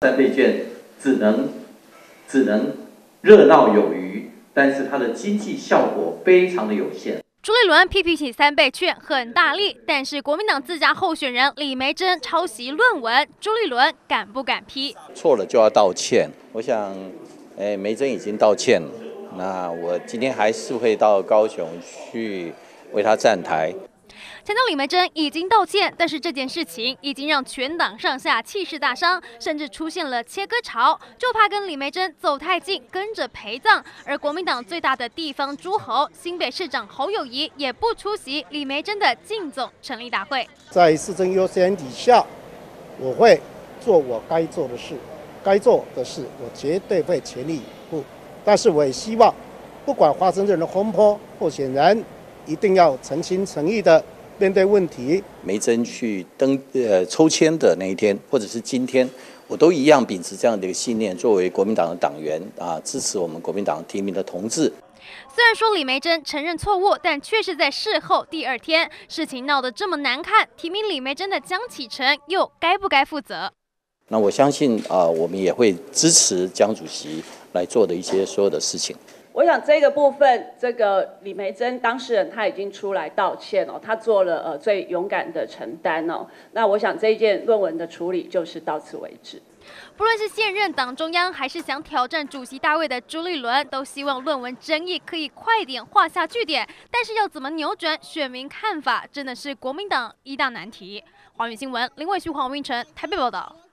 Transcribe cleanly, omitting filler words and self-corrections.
3倍券只能热闹有余，但是它的经济效果非常的有限。 朱立伦批评起3倍券很大力，但是国民党自家候选人李眉蓁抄袭论文，朱立伦敢不敢批？ 错了就要道歉。我想，眉蓁已经道歉了，那我今天还是会到高雄去为他站台。 强调李眉蓁已经道歉，但是这件事情已经让全党上下气势大伤，甚至出现了切割潮，就怕跟李眉蓁走太近，跟着陪葬。而国民党最大的地方诸侯新北市长侯友宜也不出席李眉蓁的竞总成立大会。 在市政优先底下，我会做我该做的事，我绝对会全力以赴。但是我也希望，不管发生任何风波，候选人一定要诚心诚意的面对问题。 眉蓁去抽签的那一天，或者是今天，我都一样秉持这样的一个信念，作为国民党的党员支持我们国民党提名的同志。 虽然说李眉蓁承认错误，但却是在事后第2天，事情闹得这么难看，提名李眉蓁的江启臣又该不该负责？ 那我相信我们也会支持江主席来做的一些所有的事情。 我想这个部分，这个李眉蓁当事人他已经出来道歉哦，他做了最勇敢的承担哦。那我想这一件论文的处理就是到此为止。 不论是现任党中央，还是想挑战主席大位的朱立伦，都希望论文争议可以快点画下句点。但是要怎么扭转选民看法，真的是国民党一大难题。华语新闻林伟旭、黄云成台北报道。